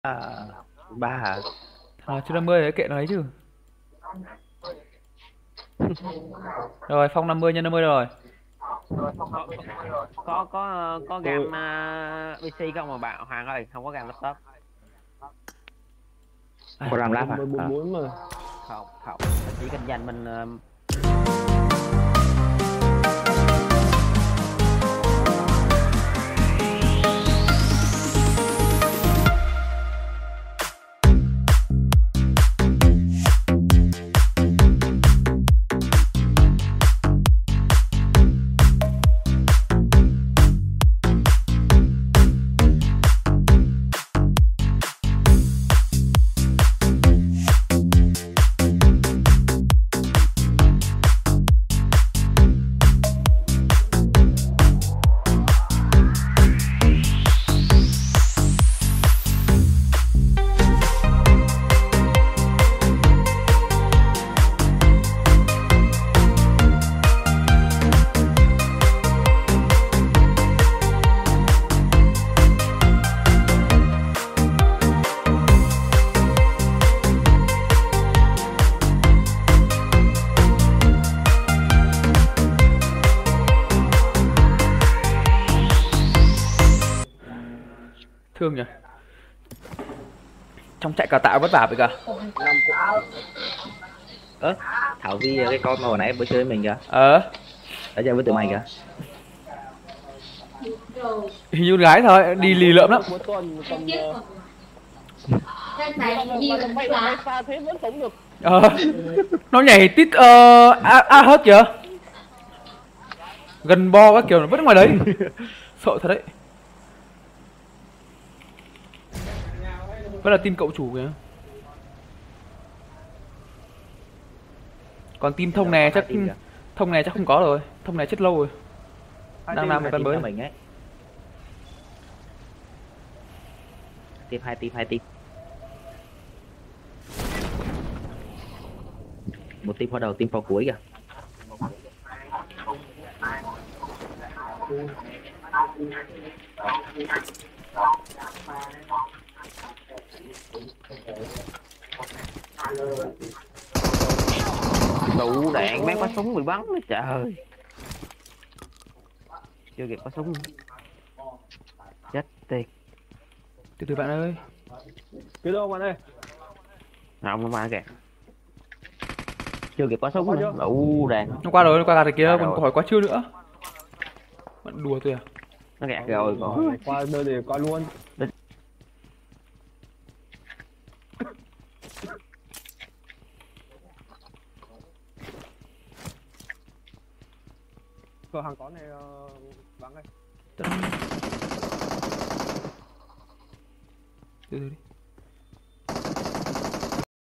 À, ba hả? Chưa 50 đấy, kệ nó ấy chứ. Rồi, Phong 50 nhân 50 rồi. có có Tôi gam PC không mà bạn Hoàng ơi, không có gam laptop. có làm lab Mình à? mới bốn bốn mà. Không không, mình chỉ kinh doanh mình Thương nhỉ. Trong trại cải tạo vất vả vậy cả. Ơ, Thảo Vi cái con mà hồi nãy bữa chơi với mình kìa, Ờ, đã chơi với tụi mày kìa. hình như gái thôi, đi lì lợm lắm. Cuối tuần tầm bay xa thế vẫn sống được. Ờ, nó nhảy tít hết kìa. Gần bo các kiểu nó vẫn ngoài đấy. Sợ thật đấy. Vẫn là team cậu chủ kìa. Còn team thông nè chắc không có rồi. Thông nè chết lâu rồi. Đang làm một Hai con team theo mới. mình ấy. Hai team. Một team phó đầu, team phó cuối kìa. đủ đạn mấy quả súng bị bắn nữa trời. Chưa kịp có súng. Chết tiệt. Từ từ bạn ơi. Cái đâu bạn ơi? Không mà kìa. Chưa kịp có súng nữa. Đủ đạn. Nó qua rồi, nó qua gạt kia, Qua còn rồi. hỏi quá chưa nữa. Bạn đùa tôi à? Nó gạt rồi còn. Qua đây để qua luôn. Cửa hàng có này vắng đây. Từ từ đi.